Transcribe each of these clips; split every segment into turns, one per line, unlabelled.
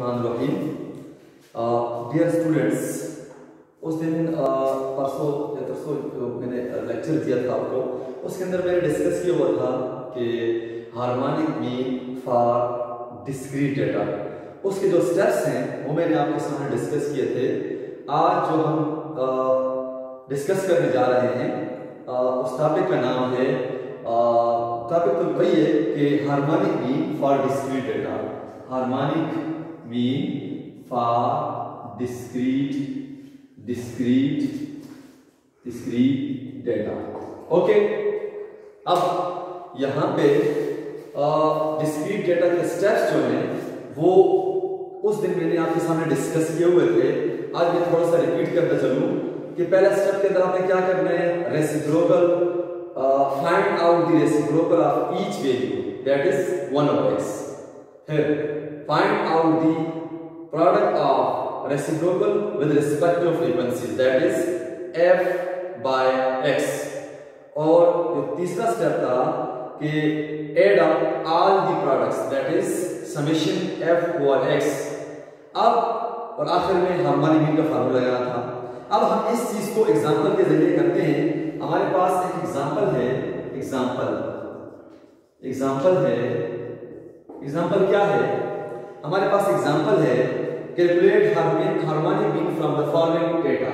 बिस्मिल्लाहिर्रहमानिर्रहीम। Dear students, उस दिन परसों या तरसों मैंने लेक्चर दिया था आपको, उसके अंदर मैंने डिस्कस किया हुआ था कि harmonic mean for discrete data, उसके जो स्टेप्स हैं वो मैंने आपके सामने डिस्कस किए थे। आज जो हम डिस्कस करने जा रहे हैं उस टॉपिक का नाम है, टॉपिक तो वही है कि harmonic mean for discrete data. Harmonic mean for discrete data. Okay, अब यहां पे डिस्क्रीट डेटा के स्टेप्स जो हैं वो उस दिन मैंने आपके सामने डिस्कस किए हुए थे। आज मैं थोड़ा सा रिपीट करता चलूं कि पहला स्टेप के अंदर आपने क्या करना है, reciprocal, find out the reciprocal of each value that is 1 over x। फिर find out the product of reciprocal with respect to frequency that is f by x। और जो तीसरा स्टेप था कि add up all the products that is summation f over x। अब और आखिर में हार्मोनिक मीन का फार्मूला लगाना था। अब हम इस चीज को एग्जांपल के जरिए करते हैं। हमारे पास एक एग्जांपल है, एग्जांपल क्या है, हमारे पास एग्जांपल है, calculate harmonic mean from the following data.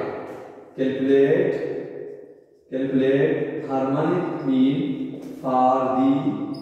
Calculate harmonic mean for the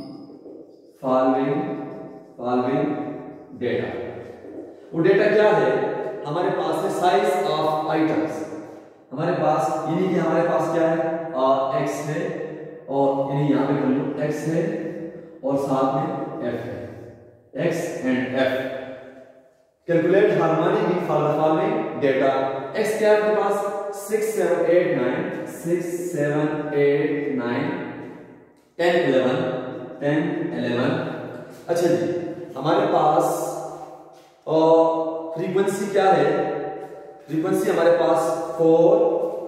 following data. वो डेटा क्या है, हमारे पास है साइज ऑफ आइटम्स। हमारे पास यानी कि हमारे पास क्या है, x है, और यानी यहां पे वैल्यू x है और साथ में f है, x and f। Calculate harmonic mean for the following data. x क्या है आपके पास, 6 7 8 9 6 7 8 9 10 11। अच्छा जी, हमारे पास फ्रीक्वेंसी क्या है, फ्रीक्वेंसी हमारे पास 4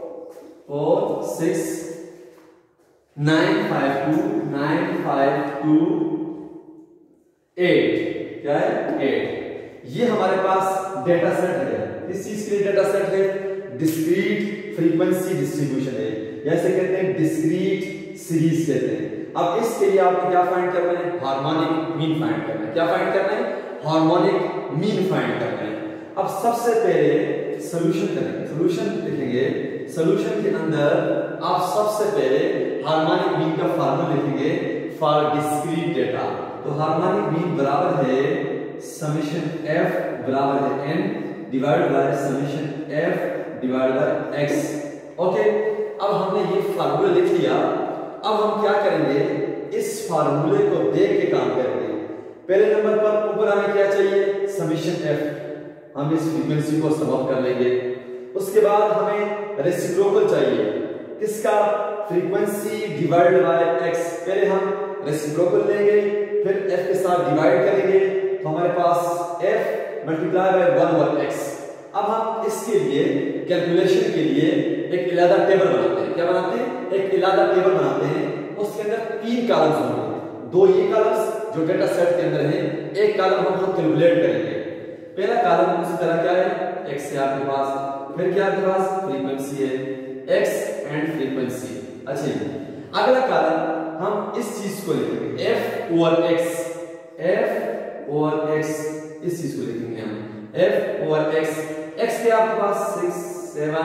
6 9 5 2 9 5 2 8, क्या है 8। ये हमारे पास डेटा सेट है। किस चीज के लिए डेटा सेट है, डिस्क्रीट फ्रीक्वेंसी डिस्ट्रीब्यूशन है, जैसे कहते हैं डिस्क्रीट सीरीज कहते हैं। अब इसके लिए आपको क्या फाइंड करना है, हार्मोनिक मीन फाइंड करना है। क्या फाइंड करना है, हार्मोनिक मीन फाइंड करना है। अब सबसे पहले सॉल्यूशन करेंगे, सॉल्यूशन लिखेंगे। सॉल्यूशन के अंदर आप सबसे पहले हार्मोनिक मीन का फार्मूला लिखेंगे फॉर डिस्क्रीट डेटा। तो हार्मोनिक मीन बराबर है समेशन f बराबर है n divide by summation f divide by x। Okay, अब हमने ये फार्मूला लिख लिया। अब हम क्या करेंगे, इस फार्मूले को देख के काम करेंगे। पहले नंबर पर ऊपर हमें क्या चाहिए, समेशन f, हम इस फ्रीक्वेंसी को सम अप कर लेंगे। उसके बाद हमें रेसिप्रोकल चाहिए, किसका, फ्रीक्वेंसी डिवाइड बाय x। पहले हम रेसिप्रोकल लेंगे, फिर f के साथ डिवाइड करेंगे, तो हमारे पास f multiply by 1 over x। अब हम इसके लिए कैलकुलेशन के लिए एक इलादा टेबल बनाते हैं। क्या बनाते हैं, एक इलादा टेबल बनाते हैं। उसके अंदर 3 कॉलम्स होंगे, 2 ये कॉलम्स जो डेटा सेट के अंदर है, एक कॉलम हम खुद कैलकुलेट करेंगे। पहला कॉलम उसी तरह क्या है, x है आपके पास, फिर क्या आपके पास फ्रीक्वेंसी है, x एंड फ्रीक्वेंसी। अच्छा, अगला कॉलम हम इस चीज को लिखेंगे f over x, इस चीज को लिखेंगे हम f over x। x क्या आपके पास 6 7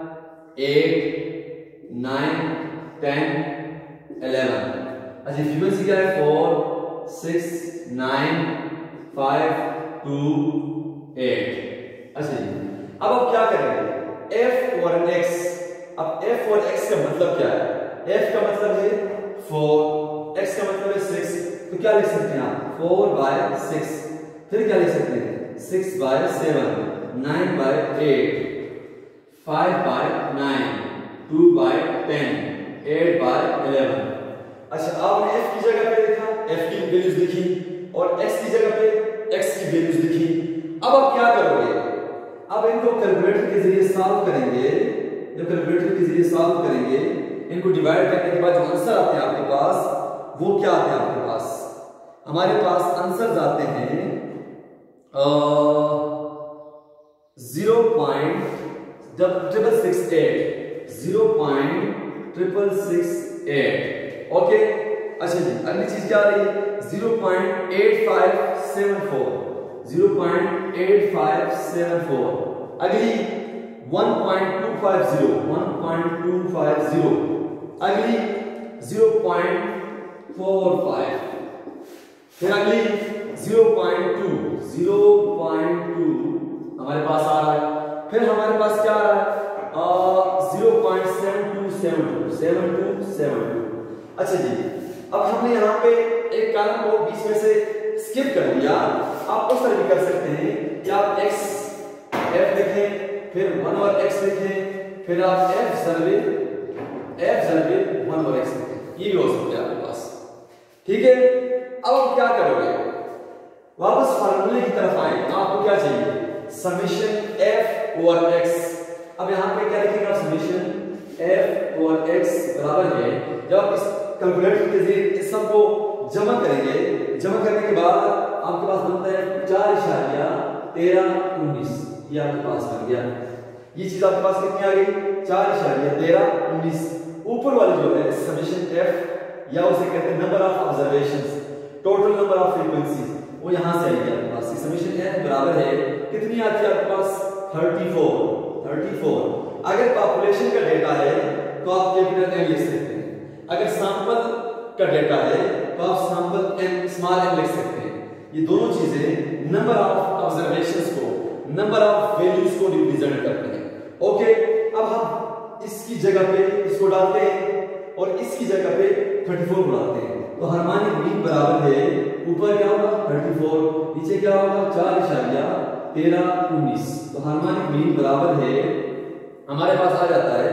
8 9 10 11। अच्छा, फ्रीक्वेंसी क्या है, 4 6 9 5 2 8। अच्छा जी, अब आप क्या करेंगे, f over x। अब f over x का मतलब क्या है, f का मतलब है 4, x का मतलब है 6, तो क्या लिख सकते हैं आप, 4 by 6। फिर क्या लिख सकते हैं, 6 by 7 9 by 8 5 by 9 2 by 10 8 by 11। अच्छा, आपने f की जगह पे लिखा, f की वैल्यूज लिखी, और x की जगह पे x की वैल्यूज लिखी। अब आप क्या करोगे, अब इनको कैलकुलेटर के जरिए सॉल्व करेंगे। जब कैलकुलेटर के जरिए सॉल्व करेंगे, इनको डिवाइड करने के बाद जो आंसर आते हैं आपके पास, वो क्या आते हैं आपके पास, हमारे पास आंसर्स आते हैं 0.668 ओके। अच्छा जी, अगली चीज क्या आ रही है? 0.8574 अगली 1.250 अगली 0.45 फिर अगली 0.2 हमारे पास आ रहा है। फिर हमारे पास क्या आ रहा है? 0.7272। अच्छा जी, अब हमने यहाँ पे एक कॉलम को बीच में से स्किप कर दिया। आप उस तरह भी कर सकते हैं कि आप x f लिखें, फिर 1 और x लिखें, फिर आप f जरबे 1 और x लिखें। ये भी हो सकता है आपके पास, ठीक है। अब आप क्या करोगे? वापस फार्मूले की तरफ आए। आपको क्या चाहिए? Summation f over x। अब यहाँ पे क्या लिखेंगे? समेशन f ओवर x बराबर है, जब आप इस कैलकुलेटर के जरिए इस सब को जमा करेंगे, जमा करने के बाद आपके पास बनता है 4.1319। ये आपके पास बन गया। ये चीज आपके पास कितनी आ गई? 4.1319। ऊपर वाली जो है समेशन f, या उसे कहते हैं number of observations, total number of frequencies, वो यहां से आएगी आपके पास। समेशन f बराबर है कितनी आती है आपके पास? 34। अगर पॉपुलेशन का डेटा है तो आप कैपिटल M लिख सकते हैं। अगर सैंपल का डेटा है तो आप सैंपल n स्मॉल n लिख सकते हैं। ये दोनों चीजें नंबर ऑफ ऑब्जर्वेशंस को, नंबर ऑफ वैल्यूज को रिप्रेजेंट करते हैं। ओके, अब हम इसकी जगह पे इसको डालते हैं और इसकी जगह पे 34 को डालते हैं, तो हार्मोनिक मीन बराबर है, ऊपर क्या होगा? 34, नीचे क्या होगा? 4.1319। तो हार्मोनिक मीन बराबर है, हमारे पास आ जाता है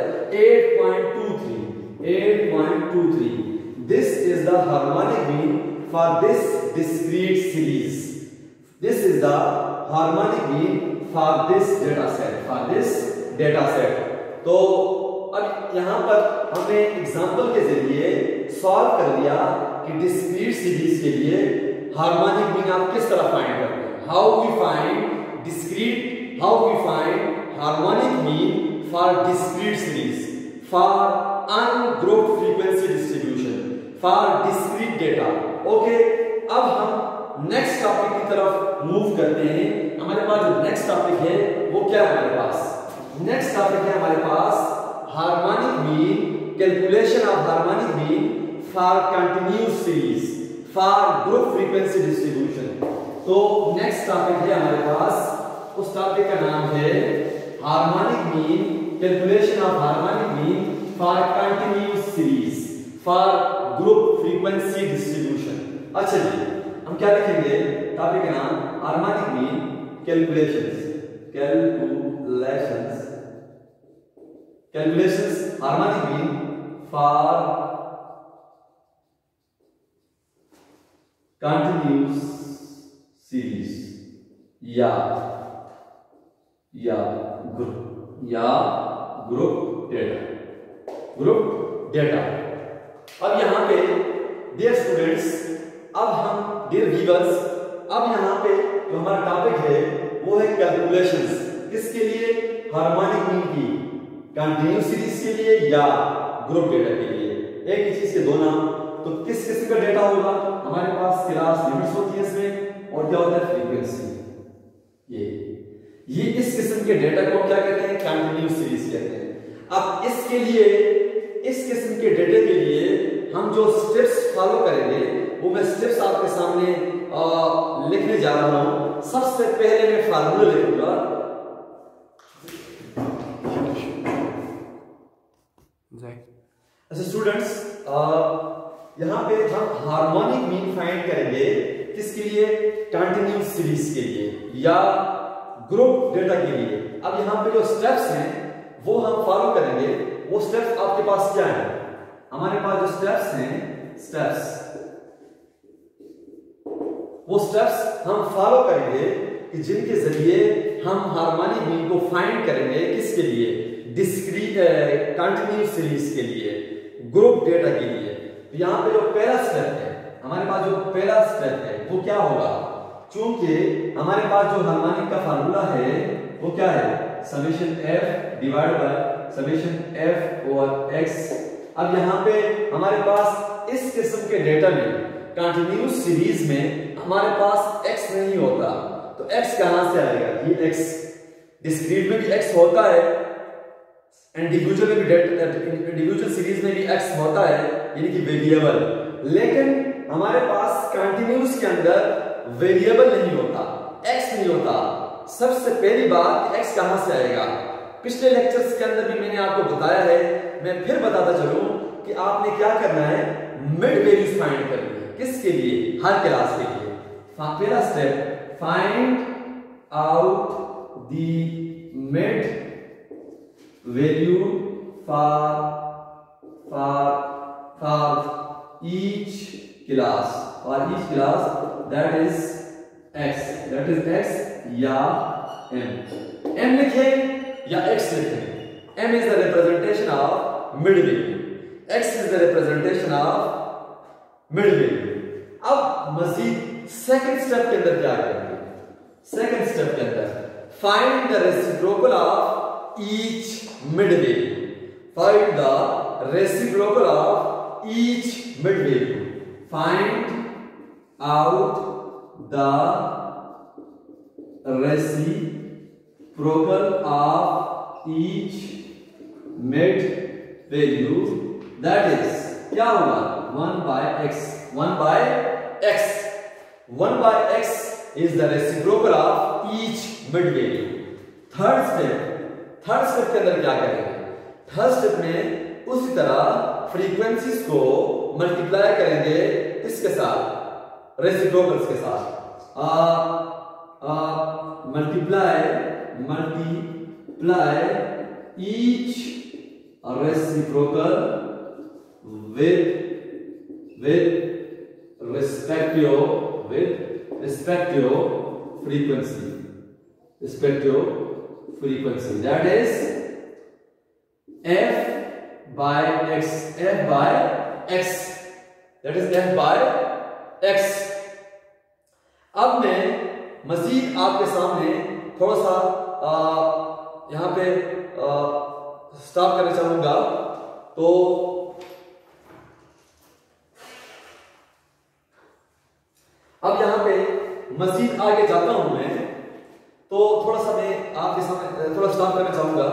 8.23। This is the harmonic mean for this discrete series. This is the harmonic mean for this data set. तो अब यहाँ पर हमने एग्जाम्पल के जरिए सॉल्व कर लिया कि डिस्क्रीट सीरीज के लिए हार्मोनिक मीन आप किस तरह फाइंड करते हैं। How we find harmonic mean for discrete series, for ungrouped frequency distribution, for discrete data. Okay, अब हम नेक्स्ट टॉपिक की तरफ मूव करते हैं। हमारे पास जो नेक्स्ट टॉपिक है वो क्या है? नेक्स्ट टॉपिक है हमारे पास harmonic mean, calculation of harmonic mean for continuous series, for group frequency distribution. तो नेक्स्ट टॉपिक है हमारे पास, उस टॉपिक का नाम है harmonic mean, calculation of harmonic mean for continuous series, for group frequency distribution. अच्छा जी, हम क्या लिखेंगे? टॉपिक का नाम harmonic mean, calculations harmonic mean for continuous series या ग्रुप डेटा। अब यहां पे डियर स्टूडेंट्स, डियर व्यूअर्स, अब यहां पे जो हमारा टॉपिक है वो है कैलकुलेशंस। किसके लिए? हार्मोनिक मीन की, कंटिन्यूअस सीरीज के लिए या ग्रुप डेटा के लिए। एक ही चीज के दो नाम। तो किस किस्म का डेटा होगा? हमारे पास क्लास लिमिट्स होती है इसमें, और क्या होता है? फ्रीक्वेंसी। ये इस किस्म के डेटा को क्या कहते हैं? कंटिन्यूअस सीरीज कहते हैं। अब इसके लिए, इस किस्म के डेटा के लिए हम जो स्टेप्स फॉलो करेंगे वो मैं स्टेप्स आपके सामने लिखने जा रहा हूं। सबसे पहले मैं फार्मूला लिखूंगा। अच्छा स्टूडेंट्स, यहां पे हम हार्मोनिक मीन फाइंड करेंगे किसके लिए? कंटिन्यूअस सीरीज के लिए या ग्रुप डेटा के लिए। अब यहां पे जो स्टेप्स हैं वो हम फॉलो करेंगे। वो स्टेप्स आपके पास क्या है? हमारे पास जो स्टेप्स हैं, वो स्टेप्स हम फॉलो करेंगे कि जिनके जरिए हम हार्मोनिक मीन को फाइंड करेंगे। किसके लिए? डिस्क्रीट कंटिन्यूअस सीरीज के लिए, ग्रुप डेटा के लिए। तो यहां पे जो पहला स्टेप है, हमारे पास जो पहला स्टेप है वो क्या होगा? चूंकि हमारे पास जो हार्मोनिक का फार्मूला है वो क्या है? Summation f divide by summation f over x। अब यहाँ पे हमारे पास इस किस्म के डेटा में कंटिन्यूअस सीरीज में हमारे पास x नहीं होता, तो x कहां से आएगा? ये x डिस्क्रीट में भी x होता है, इंडिविजुअल में भी इंडिविजुअल सीरीज में भी x होता है, यानी कि वेरिएबल। लेकिन हमारे पास कंटिन्यूअस के अंदर वेरिएबल नहीं होता, x नहीं होता। सबसे पहली बात x कहां से आएगा? पिछले लेक्चर्स के अंदर भी मैंने आपको बताया है, मैं फिर बताता चलूं कि आपने क्या करना है, मिड वैल्यूज फाइंड करनी है। किसके लिए? हर क्लास के लिए। पहला step, find out the mid value for each class, that is x या m लिखें या x लिखें। m is the representation of mid value, x is the representation of mid value। अब मजीद सेकंड स्टेप के अंदर क्या करेंगे? सेकंड स्टेप के अंदर find the reciprocal of each mid value, find the reciprocal of each mid value, find out the reciprocal of each mid value, that is क्या होगा? 1 by x, 1 by x is the reciprocal of each mid value। Third step के अंदर क्या करेंगे? Third step में उसी तरह frequencies को मल्टीप्लाई करेंगे इसके साथ, रेसिप्रोकल्स के साथ। multiply each reciprocal with respective frequency, that is f by x। अब मैं मजीद आपके सामने थोड़ा सा यहां पे स्टॉप करना चाहूंगा। तो अब यहां पे मजीद आगे जाता हूं मैं, तो थोड़ा सा मैं आपके सामने थोड़ा स्टॉप करना चाहूंगा।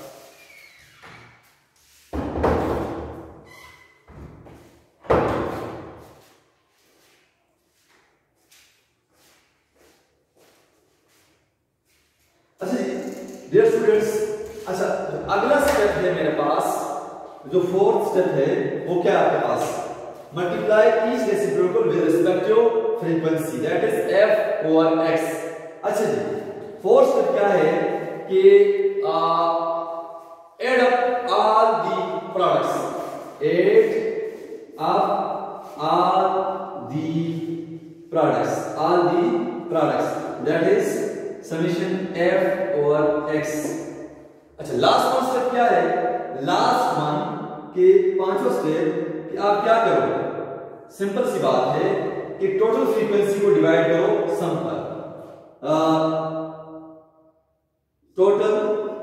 डियर स्टूडेंट्स, अच्छा अगला स्टेप है मेरे पास, जो फोर्थ स्टेप है वो क्या है आपके पास? Multiply each reciprocal with respective frequency, that is f over x। अच्छा जी, फोर्थ स्टेप क्या है कि add up all the products, add up all the products, that is summation f over x। अच्छा लास्ट वन स्टेप क्या है? Last one के पांचवा स्टेप कि आप क्या करोगे? सिंपल सी बात है कि टोटल फ्रीक्वेंसी को डिवाइड करो सम पर। Total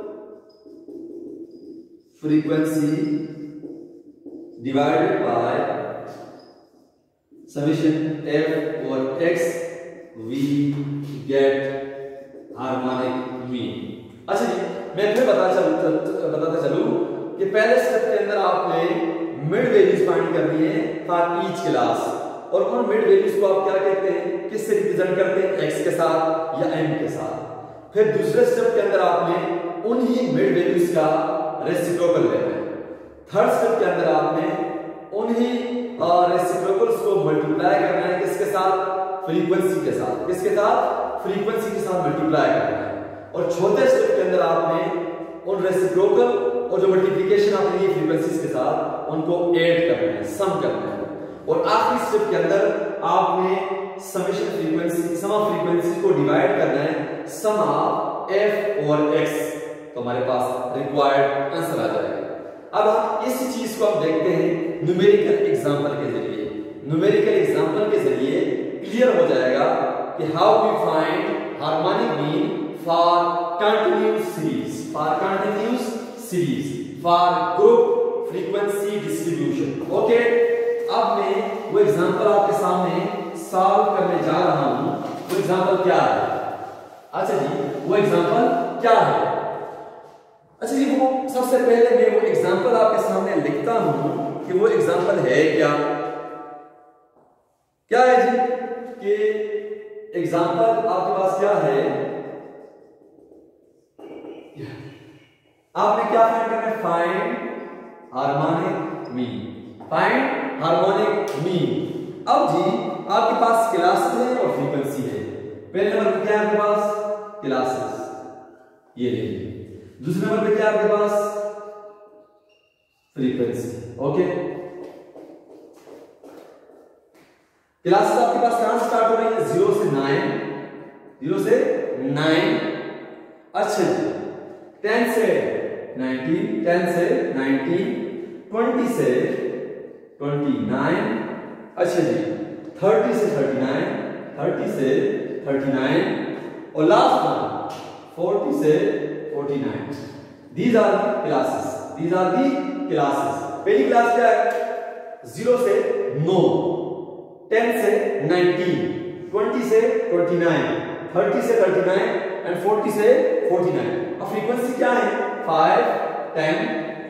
frequency divided by summation f over x, we get harmonic mean. अच्छा जी, मैं फिर बताता चलूं कि पहले स्टेप के अंदर आपने मिड वैल्यूज फाइंड करनी है फॉर ईच क्लास, और उन मिड वैल्यूज को आप क्या कहते हैं, किससे रिप्रेजेंट करते हैं? x के साथ या m के साथ। फिर दूसरे स्टेप के अंदर आपने उन ही मिड वैल्यूज का रेसिप्रोकल लेना है। थर्ड स्टेप के अंदर आपने उन ही रेसिप्रोकल्स को मल्टीप्लाई करना है किसके साथ? फ्रीक्वेंसी के साथ। किसके साथ? फ्रीक्वेंसी के साथ मल्टीप्लाई करना है। और चौथे स्टेप के अंदर आपने उन रेसिप्रोकल और जो मल्टीप्लिकेशन आपने ये फ्रीक्वेंसीज के साथ उनको ऐड करना है, सम करना है। और आखिरी स्टेप के अंदर आपने summation frequency, sum of frequency को डिवाइड करना है sum of f over x, तो हमारे पास रिक्वायर्ड आंसर आ जाएगा। अब हम इसी चीज को हम देखते हैं न्यूमेरिकल एग्जांपल के जरिए। न्यूमेरिकल एग्जांपल के जरिए क्लियर हो जाएगा कि how we find harmonic mean for continuous series. For continuous series, for group frequency distribution. Okay, अब मैं वो एग्जांपल आपके सामने सॉल्व करने जा रहा हूं। वो एग्जांपल क्या है? अच्छा जी, वो एग्जांपल क्या है? अच्छा जी, वो सबसे पहले मैं वो एग्जांपल आपके सामने लिखता हूं कि वो एग्जांपल है क्या। क्या है जी कि एग्जांपल आपके पास क्या है? आपने क्या फाइंड करना है? Find harmonic mean, find harmonic mean. अब जी आपके पास क्लासेस है और फ्रीक्वेंसी है। पहले नंबर पे क्या है आपके पास? क्लासेस, ये ले लीजिए। दूसरे नंबर पे क्या है आपके पास? फ्रीक्वेंसी। ओके, क्लासेस आपके पास कहां से स्टार्ट हो रही है? 0 से 9, 0 से 9। अच्छा जी, 10 से 19, 10 से 19, 20 से 29। अच्छा जी, 30 से 39, 30 से 39, और लास्ट वन 40 से 49। These are the classes. These are the classes. पहली क्लास क्या है? 0 से 9, 10 से 19, 20 से 29, 30 से 39 एंड 40 से 49। अब फ्रीक्वेंसी क्या है? 5, 10,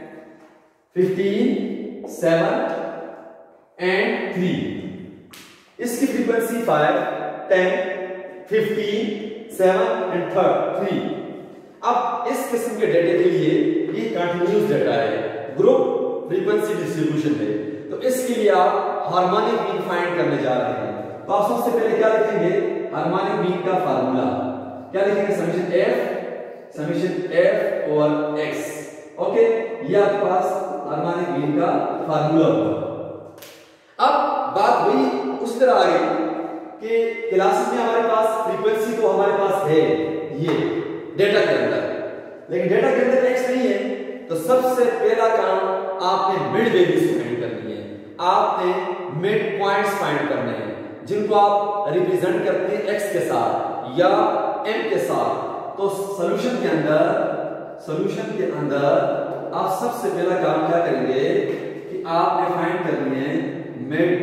15, 7 एंड 3। इसकी फ्रीक्वेंसी 5, 10, 15, 7 एंड 3। अब इस किस्म के डेटा के लिए ये कंटिन्यूस डेटा है, ग्रुप फ्रीक्वेंसी डिस्ट्रीब्यूशन है, तो इसके लिए आप हार्मोनिक मीन फाइंड करने जा रहे हैं। तो आप सबसे पहले क्या लिखेंगे? हार्मोनिक मीन का फार्मूला क्या लिखेंगे? Summation f over x. Okay, ये आपके पास हार्मोनिक मीन का फार्मूला होगा। अब बात वही उस तरह आ गई कि क्लासेस में हमारे पास फ्रीक्वेंसी तो हमारे पास है ये डेटा के अंदर, लेकिन डेटा के अंदर एक्स नहीं है, तो सबसे पहला काम आपने मिड वैल्यूज फाइंड करनी है। आपने मिड पॉइंट्स फाइंड करने हैं जिनको आप रिप्रेजेंट करते हैं एक्स के साथ या एम के साथ। तो सॉल्यूशन के अंदर आप सबसे पहला काम क्या करेंगे कि आपने फाइंड करनी है मिड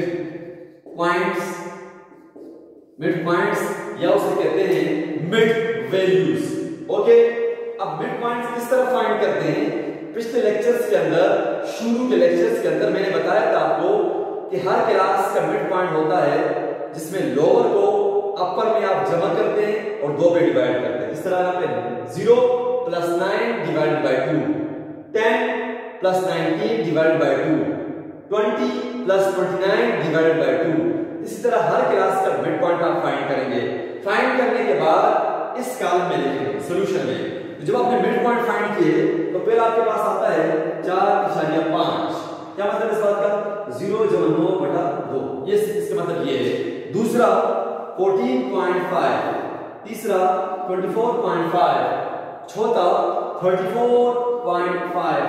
पॉइंट्स या उसे कहते हैं मिड वैल्यूज। ओके, अब मिड पॉइंट्स किस तरह फाइंड करते हैं? पिछले लेक्चर्स के अंदर, शुरू के लेक्चर्स के अंदर मैंने बताया था आपको कि हर क्लास का मिड पॉइंट होता है जिसमें लोअर को अपर में आप जमा करते हैं और 2 पे डिवाइड करते हैं। इस तरह यहाँ पे 0 + 9 divided by 2, 10 + 19 divided by 2, 20 + 29 divided by 2। इसी तरह हर क्लास का मिड पॉइंट आप फाइंड करेंगे। फाइंड करने के बाद इस कॉलम में लिखेंगे सॉल्यूशन में। तो जब आपने मिड पॉइंट फाइंड किए तो पहले आपके पास आता है 4.5। क्या मतलब इस बात का? 0 + 9/2, ये इसका मतलब ये है। दूसरा 14.5, तीसरा 24.5, चौथा 34.5,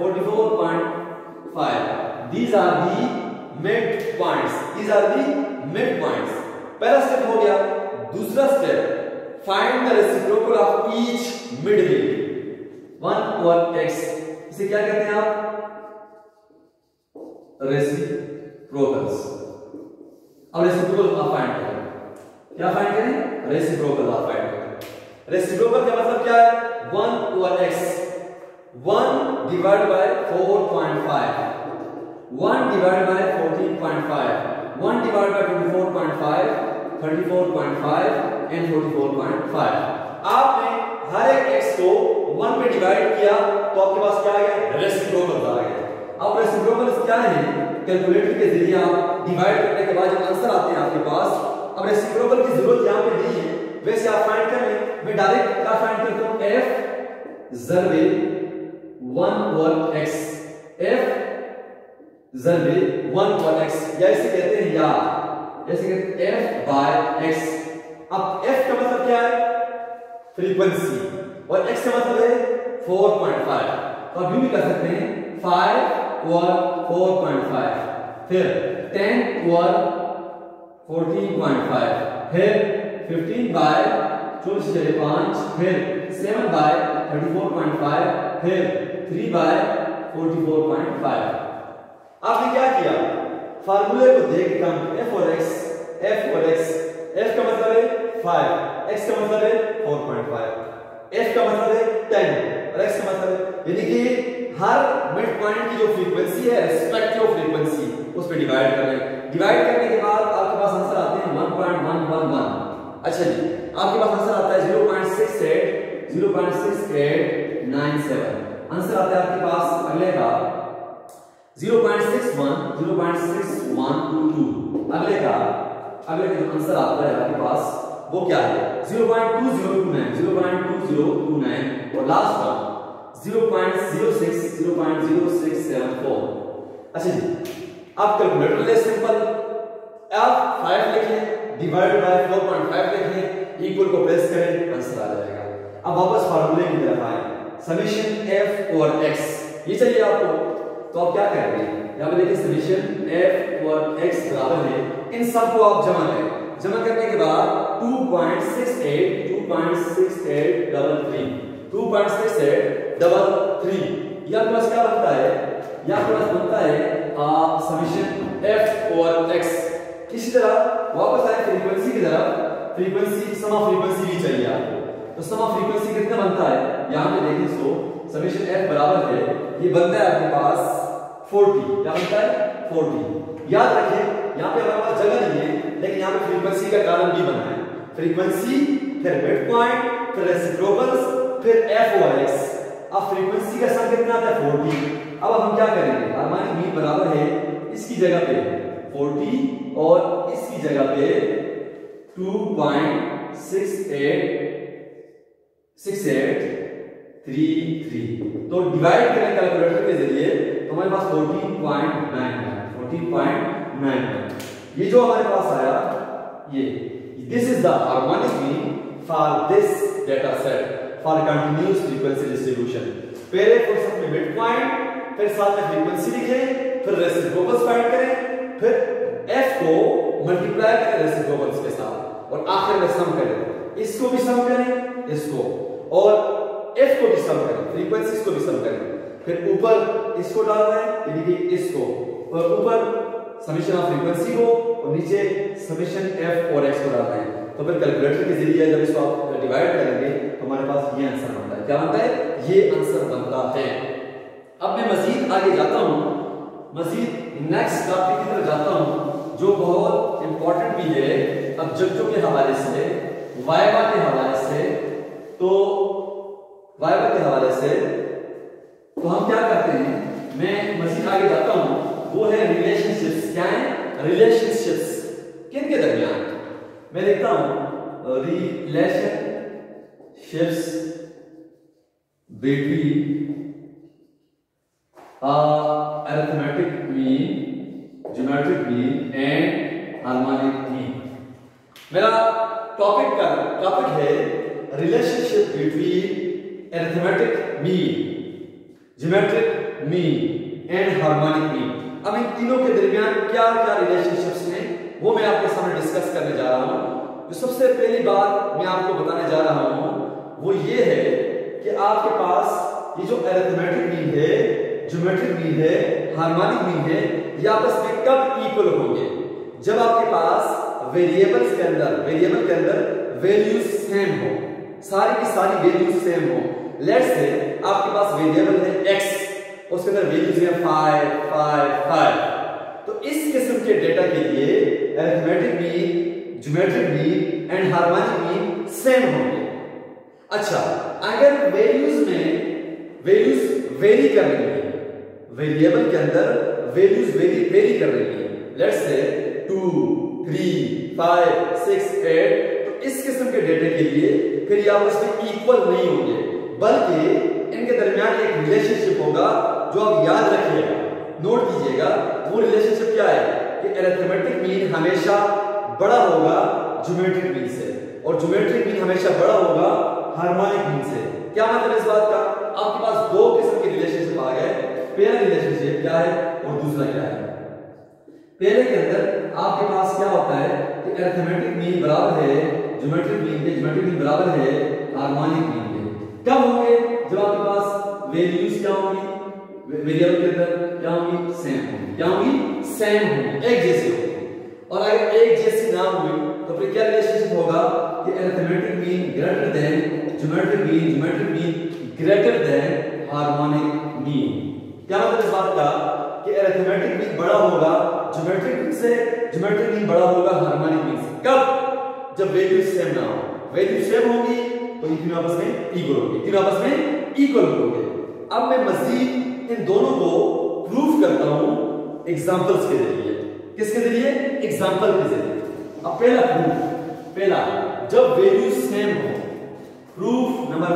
44.5। These are the mid points. These are the mid points. पहला स्टेप हो गया। दूसरा step, find the reciprocal of each mid value 1/x। इसे क्या कहते हैं आप? रेसिप्रोकल्स। अब रेसिप्रोकल आप फाइंड करें। क्या फाइंड करें? रेसिप्रोकल आप फाइंड करें। रेसिप्रोकल का मतलब क्या है? 1/x, 1 divide by 4.5, 1 divide by 14.5, 1 divide by 24.5, 34.5 and 44.5। आपने हर एक x को 1 में डिवाइड किया तो आपके पास क्या आ गया? रेसिप्रोकल आ गया। अब रेसिप्रोकल क्या है? कैलकुलेटर के जरिए आप डिवाइड करने के बाद जब आंसर आते हैं आपके पास, अब रेसिप्रोकल की जरूरत यहां पे नहीं है, वैसे आप फाइंड कर लें। मैं डायरेक्ट क्या फाइंड करता हूं? f ज़रबे 1/x, f ज़रबे 1/x, या इसे कहते हैं या जैसे कहते हैं f/x। अब f का मतलब क्या है? फ्रीक्वेंसी, और x का मतलब है 4.5। तो आप यूं भी कर सकते हैं 5/4.5, फिर 10/14.5, फिर 15/4.5, 24 से 5, फिर 7 बाय 34.5, फिर 3 बाय 44.5। आपने क्या किया, फार्मूले को देख के काम f और x, f का मतलब है 5, x का मतलब है 4.5, f का मतलब है 10 और x का मतलब है, यानी कि हर मिड पॉइंट की जो फ्रीक्वेंसी है रेस्पेक्टिव फ्रीक्वेंसी उस पे डिवाइड कर रहे हैं। डिवाइड करने के बाद आपके पास आंसर आते हैं 1.111। अच्छा जी, आपके पास आंसर आता है 0.6897। आंसर आता है आपके पास अगले का 0.61, 0.6122। अगले का जो आंसर आता है आपके पास वो क्या है 0.2029 और लास्ट का 0.0674। अच्छा जी, आप कैलकुलेटर ले सिंपल, आप 5 लिखें डिवाइड बाय 4.5 लिखें, इक्वल को प्रेस करें, आंसर आ जाएगा। अब वापस फार्मूले की तरफ आए, समेशन f और x ये चाहिए आपको, तो आप क्या करेंगे, यहां पे देखिए समेशन f और x बराबर है, इन सब को आप जमा करें, जमा करने के बाद 2.6833 ये आपके पास क्या बनता है, ये आपके पास बनता है समेशन f और x। इसी तरह वापस आए फ्रीक्वेंसी की तरफ, फ्रीक्वेंसी सम ऑफ फ्रीक्वेंसी भी चाहिए आपको, तो सम ऑफ फ्रीक्वेंसी कितना बनता है, यहां पे देखिए सो समेशन f बराबर है, ये बनता है आपके पास 40, क्या बनता है 40। याद रखें यहां पे हमारे पास जगह नहीं है, लेकिन यहां पे फ्रीक्वेंसी का कॉलम भी बना है, फ्रीक्वेंसी फिर मिड पॉइंट फिर रेसिप्रोकल्स फिर f और x। अब फ्रीक्वेंसी का सम कितना आता है 40। अब हम क्या करेंगे, हार्मोनिक मीन बराबर है इसकी जगह पे 40 और इसकी जगह पे 2.6833। तो डिवाइड करें कैलकुलेटर के जरिए तो हमारे पास 14.99 ये जो हमारे पास आया, ये this is the harmonic mean for this data set for continuous frequency distribution. पहले फुर्सत में मिड पॉइंट, फिर साथ में फ्रीक्वेंसी लिखें, फिर रेसिप्रोकल्स फाइंड करें, फिर f को मल्टीप्लाई करें रेसिप्रोकल्स के साथ और आखिर में सम करें, इसको भी सम करें इसको, और f को भी सम करें, फ्रीक्वेंसीज को भी सम करें, फिर ऊपर इसको डाल रहे हैं यानी कि इसको, और ऊपर समेशन ऑफ फ्रीक्वेंसी को और नीचे समेशन f और x को डाल रहे हैं। तो फिर कैलकुलेटर के जरिए जब इसको आप डिवाइड करेंगे तो हमारे पास ये आंसर बनता है, क्या बनता है, ये आंसर बनता है। अब मैं मजीद आगे जाता हूं, मजीद नेक्स्ट टॉपिक की तरफ जाता हूं जो बहुत इंपॉर्टेंट भी है ऑब्जेक्टिव के हवाले से, वाइवा के हवाले से। तो वाइवा के हवाले से तो हम क्या करते हैं, मैं मजीद आगे जाता हूं, वो है रिलेशनशिप्स। क्या है रिलेशनशिप्स, किन के दरमियान, मैं देखता हूं relationships between arithmetic mean, geometric mean and harmonic mean. मेरा टॉपिक है relationship between arithmetic mean, geometric mean and harmonic mean. अब इन तीनों के दरमियान क्या क्या रिलेशनशिप्स हैं वो मैं आपके सामने डिस्कस करने जा रहा हूं। जो सबसे पहली बात मैं आपको बताने जा रहा हूं वो ये है कि आपके पास ये जो अरिथमेटिक मीन है, ज्योमेट्रिक मीन है, हार्मोनिक मीन है, ये आपस में कब इक्वल होंगे, जब आपके पास वेरिएबल के अंदर वैल्यूज सेम हो, सारी की सारी वैल्यूज सेम हो। लेट्स से आपके पास वेरिएबल है x, उसके अंदर वैल्यूज है 5 5 5। तो इस किस्म के डेटा के लिए arithmetic mean, geometric mean and harmonic mean same होंगे। अच्छा, अगर वैल्यूज वेरी कर रही है, वेरिएबल के अंदर वैल्यूज वेरी कर रही है, लेट्स से 2 3 5 6 8, तो इस किस्म के डेटा के लिए फिर ये आपस में इक्वल नहीं होंगे, बल्कि इनके दरमियान एक रिलेशनशिप होगा जो आप याद रखिएगा, नोट कीजिएगा। वो रिलेशनशिप क्या है कि अरिथमेटिक मीन हमेशा बड़ा होगा ज्योमेट्रिक मीन से, और ज्योमेट्रिक मीन हमेशा बड़ा होगा हार्मोनिक मीन से। क्या मतलब इस बात का, आपके पास दो किस्म के रिलेशनशिप आ गए। पहला रिलेशनशिप क्या है और दूसरा क्या है। पहले के अंदर आपके पास क्या होता है कि अरिथमेटिक मीन बराबर है ज्योमेट्रिक मीन बराबर है हार्मोनिक मीन के। कब होंगे? जब आपके पास वैल्यूज क्या होंगी, वेरिएबल के अंदर क्या होंगी, सेम होंगी। क्या होंगी? सेम होंगी, एक जैसी होंगी। और अगर एक जैसी ना हुई तो फिर क्या रिलेशनशिप होगा कि arithmetic mean greater than geometric mean greater than harmonic mean. क्या मतलब इस बात का कि अरिथमेटिक मीन बड़ा होगा ज्योमेट्रिक मीन से, ज्योमेट्रिक मीन बड़ा होगा हार्मोनिक मीन से। कब? जब वैल्यू सेम ना हो। वैल्यू सेम होगी तो ये तीनों आपस में इक्वल होंगे, तीनों आपस में इक्वल होंगे। अब मैं मजीद इन दोनों को प्रूफ करता हूं एग्जांपल्स के जरिए। किसके जरिए? एग्जांपल के जरिए। अब पहला प्रूफ, पहला जब वैल्यू सेम हो, प्रूफ नंबर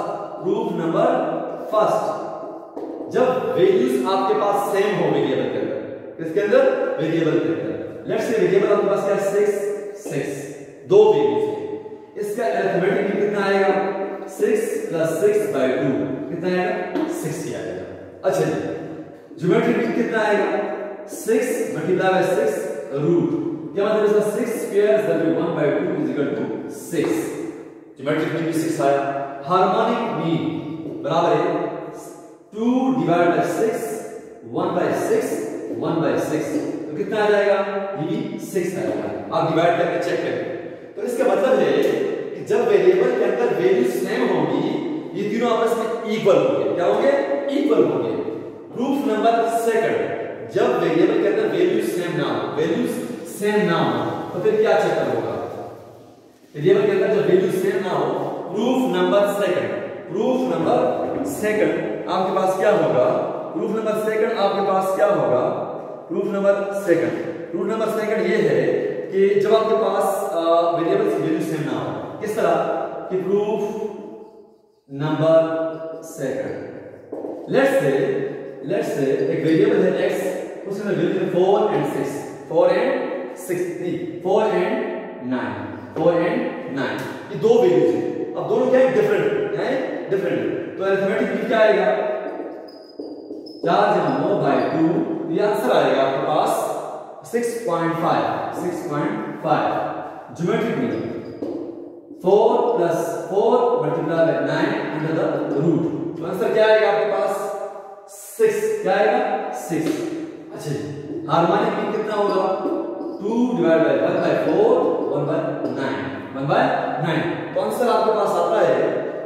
फर्स्ट, जब वैल्यूज आपके पास सेम हो वेरिएबल के अंदर। किसके अंदर? वेरिएबल के अंदर। लेट्स से वेरिएबल आपके पास क्या है? 6 दो वैल्यूज है। इसका अरिथमेटिक मीन कितना आएगा? 6 + 6/2 कितना आएगा? 60 आएगा। अच्छा जी, ज्योमेट्रिक मीन कितना आएगा? 6 × 6 रूट। क्या मतलब इसका 6 स्क्वायर = 1/2 = 6। ज्योमेट्रिक मीन भी 6 आया। हार्मोनिक मीन बराबर है 2 / 6 1/6 1/6 तो कितना आ जाएगा? ये भी 6 आएगा। आप डिवाइड करके चेक करें। तो इसका मतलब है कि जब वेरिएबल के अंदर वैल्यू सेम होगी ये तीनों आपस में इक्वल होंगे। क्या होंगे? इक्वल होंगे। प्रूफ नंबर सेकंड, जब वेरिएबल के अंदर वैल्यू सेम ना हो तो फिर क्या चक्कर होगा? वेरिएबल के अंदर जब वैल्यू सेम ना हो, प्रूफ नंबर सेकंड आपके पास क्या होगा? प्रूफ नंबर सेकंड ये है कि जब आपके पास वेरिएबल की वैल्यू सेम ना हो, किस तरह कि proof number second, let's say एक वेरिएबल है x, उसके अंदर वैल्यू है 4 and 6 4 and 9 ये दो वैल्यूज हैं। अब दोनों क्या है? डिफरेंट। तो अरिथमेटिक मीन क्या आएगा? 4 × 9/2 ये आंसर आएगा आपके पास 6.5 geometric mean 4 + 4 × 9 under the root. तो आंसर क्या आएगा आपके पास? 6। क्या आएगा? 6। अच्छा जी, हार्मोनिक मीन कितना होगा? 2 / 1/4 1/9 तो आंसर आपके पास आता है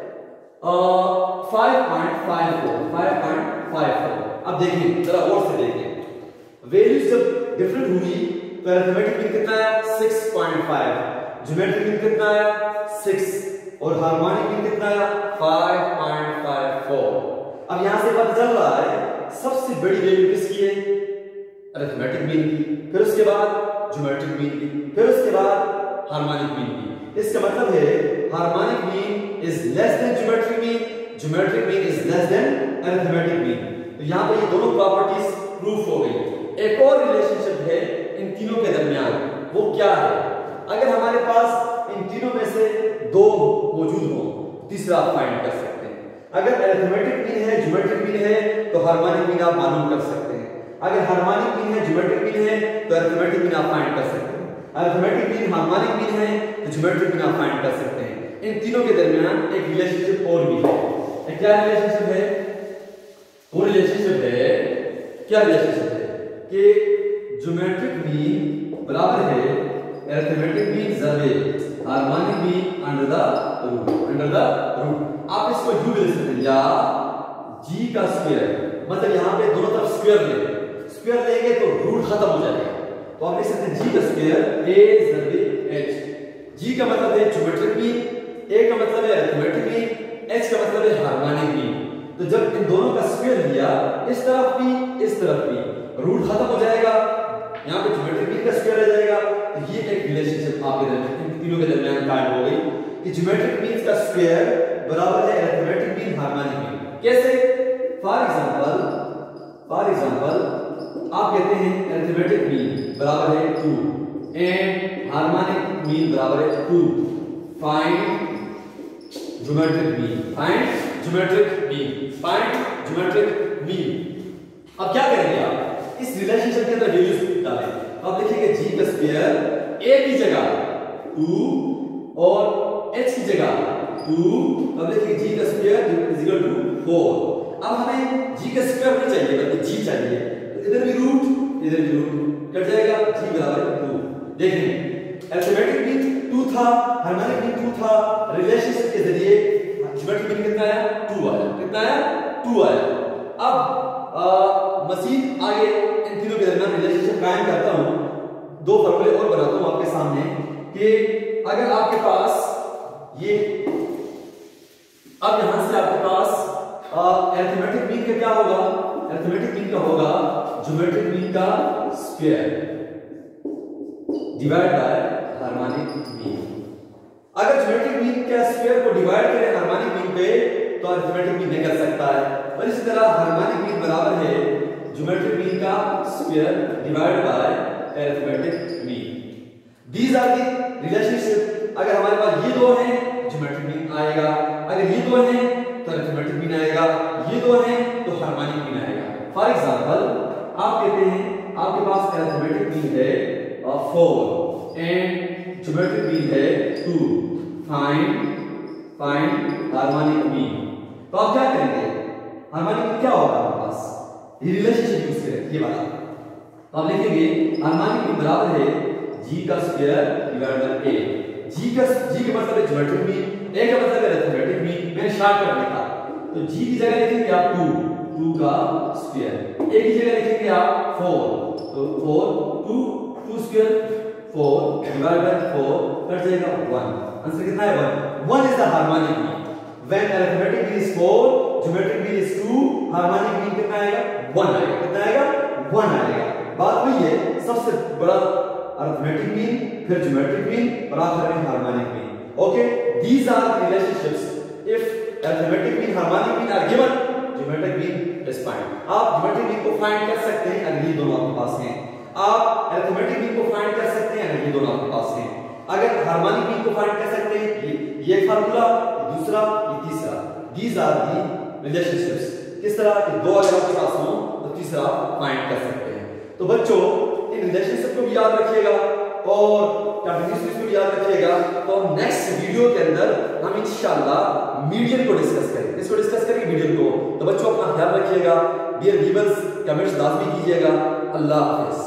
5.54। अब देखिए जरा और से देखिए, वैल्यूज जब डिफरेंट हुई तो अरिथमेटिक मीन कितना आया? 6.5, ज्योमेट्रिक मीन कितना आया? 6 और हार्मोनिक मीन कितना आया? 5.54। अब यहां से पता चल रहा है सबसे बड़ी वैल्यू किसकी है? अरिथमेटिक मीन की, फिर उसके बाद ज्योमेट्रिक मीन की, फिर उसके बाद हार्मोनिक मीन की। इसका मतलब है harmonic mean is less than geometric mean is less than arithmetic mean. तो यहां पे ये दोनों प्रॉपर्टीज प्रूफ हो गई। एक और रिलेशनशिप है इन तीनों के दरमियान, वो क्या है? अगर हमारे पास इन तीनों में से दो मौजूद हो, तीसरा आप फाइंड कर सकते हैं। अगर अरिथमेटिक मीन है, ज्योमेट्रिक मीन है तो हार्मोनिक मीन आप मालूम कर सकते हैं। अगर हार्मोनिक मीन है, ज्योमेट्रिक मीन है तो अरिथमेटिक मीन आप फाइंड कर सकते हैं। अरिथमेटिक मीन, हार्मोनिक मीन है तो ज्योमेट्रिक मीन आप फाइंड कर सकते हैं। इन तीनों के दरमियान एक रिलेशनशिप और भी है। क्या रिलेशनशिप है? वो रिलेशनशिप है, क्या रिलेशनशिप है कि ज्योमेट्रिक मीन बराबर है अरिथमेटिक मीन ज़रबे harmonic mean under the root. आप इसको यू भी लिख सकते हैं, या जी का स्क्वायर, मतलब यहां पे दोनों तरफ स्क्वायर लेंगे तो रूट खत्म हो जाएगा। तो आप लिख सकते हैं जी का स्क्वायर a ज़रबे h। जी का मतलब है ज्योमेट्रिक मीन, a का मतलब है अरिथमेटिक मीन, h का मतलब है हार्मोनिक मीन। तो जब इन दोनों का स्क्वायर लिया, इस तरफ भी इस तरफ भी, रूट खत्म हो जाएगा, यहाँ पे ज्योमेट्रिक मीन का स्क्वायर आ जाएगा। तो ये एक रिलेशनशिप आपके दरमियान, इन तीनों के दरमियान कायम हो गई कि ज्योमेट्रिक मीन का स्क्वायर बराबर है अरिथमेटिक मीन हार्मोनिक मीन। कैसे? फॉर एग्जांपल आप कहते हैं अरिथमेटिक मीन बराबर है 2 एंड हार्मोनिक मीन बराबर है 2। Find geometric mean. अब क्या करेंगे आप? इस रिलेशनशिप के अंदर वैल्यूज डालें। अब देखिए जी का स्क्वायर a की जगह 2 और h की जगह 2, अब देखिए g का स्क्वायर इज इक्वल टू 4। अब हमें g का स्क्वायर नहीं चाहिए बल्कि g चाहिए, तो इधर भी रूट कट जाएगा, g बराबर 2। देखिए अरिथमेटिक मीन 2 था, हार्मोनिक मीन 2 था, रिलेशनशिप के जरिए ज्योमेट्रिक मीन कितना आया 2 आया, कितना आया 2 आया। अब मजीद आगे इन तीनों के दरमियान रिलेशनशिप कायम करता हूं, दो फॉर्मूले और बनाता हूं आपके सामने कि अगर आपके पास ये अब यहां से आपके पास अरिथमेटिक मीन का क्या होगा, अरिथमेटिक मीन का होगा ज्योमेट्रिक मीन का square divide by harmonic mean. अगर ज्योमेट्रिक मीन के स्क्वायर को डिवाइड करें हार्मोनिक मीन पे तो अरिथमेटिक मीन निकल सकता है, और इसी तरह हार्मोनिक मीन बराबर है ज्योमेट्रिक मीन का square divide by arithmetic mean. These are the relationship. अगर हमारे पास ये दो हैं ज्योमेट्रिक मीन आएगा, अगर ये दो हैं तो अरिथमेटिक मीन आएगा, ये दो हैं तो हार्मोनिक मीन आएगा। फॉर एग्जांपल आप कहते हैं आपके पास अरिथमेटिक मीन है 4 एंड ज्योमेट्रिक मीन है 2, फाइंड हार्मोनिक मीन। तो आप क्या करेंगे, हार्मोनिक मीन क्या होगा आपके पास, ये रिलेशनशिप यूज करें ये वाला। तो आप लिखेंगे हार्मोनिक मीन बराबर है g का square divide by a। g का मतलब है ज्योमेट्रिक मीन, a का मतलब है अरिथमेटिक मीन। मैंने शॉर्टकट लिखा, तो g की जगह लिखेंगे आप 2 का स्क्वायर, a की जगह लिखेंगे आप 4, तो 4 2 स्क्वायर 4 डिवाइड बाय 4 कट जाएगा 1। आंसर कितना है 1 is the harmonic mean. When arithmetic mean is 4, geometric mean is 2, harmonic mean कितना आएगा 1 आएगा, कितना आएगा 1 आएगा। बात वही है, सबसे बड़ा अरिथमेटिक मीन, फिर ज्योमेट्रिक मीन और आखिर में harmonic mean. Okay, these are the relationships. If arithmetic mean harmonic mean are given, geometric mean is find. आप ज्योमेट्रिक मीन को फाइंड कर सकते हैं अगर ये दोनों आपके पास हैं, आप अरिथमेटिक मीन को फाइंड कर सकते हैं अगर ये दोनों आपके पास हैं, अगर हार्मोनिक मीन को फाइंड कर सकते हैं ये फार्मूला, दूसरा, ये तीसरा। These are the relationships. किस तरह कि दो अगर आपके पास हो तो तीसरा फाइंड कर सकते हैं। तो बच्चों इन रिलेशनशिप को भी याद रखिएगा और कंटिन्यूअसली इसको भी याद रखिएगा। तो नेक्स्ट वीडियो के अंदर हम इंशाल्लाह मीडियन को डिस्कस करेंगे, इसको डिस्कस करेंगे मीडियन को। तो बच्चों अपना ख्याल रखिएगा, डियर व्यूअर्स कमेंट्स लाजमी कीजिएगा। अल्लाह हाफिज़।